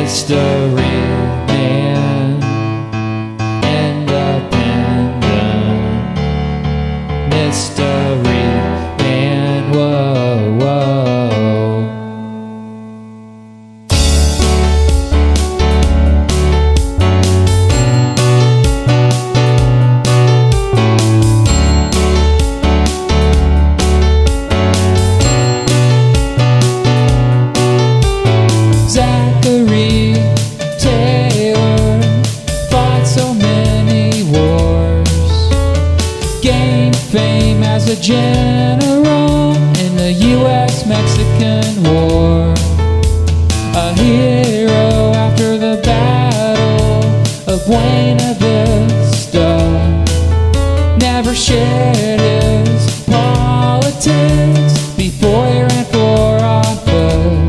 mystery man, independent mystery man. Whoa, whoa. Zachary Taylor fought so many wars, gained fame as a general in the US-Mexican War, a hero after the Battle of Buena Vista, never shared his politics before he ran for office.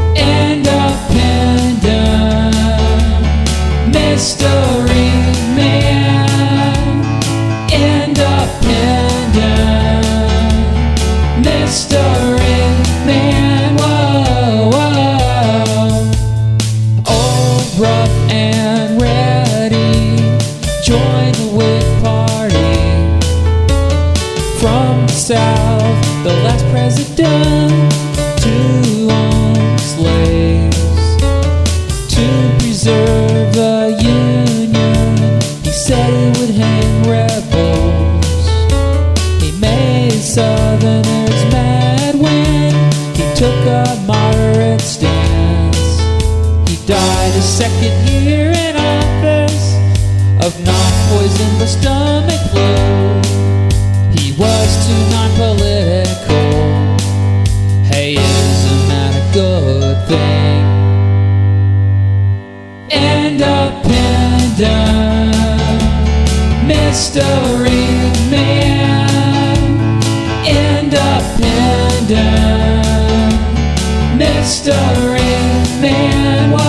Mystery man, independent mystery man. Whoa, whoa. Old, rough, and ready, join the Whig Party. From the South, the last president to own slaves, to preserve the Union, he said he would hang rebels. He made Southerners mad when he took a moderate stance. He died his second year in office of non-poison but stomach flu. He was too non-political. Hey, isn't that a good thing? Independent mystery man, independent mystery man.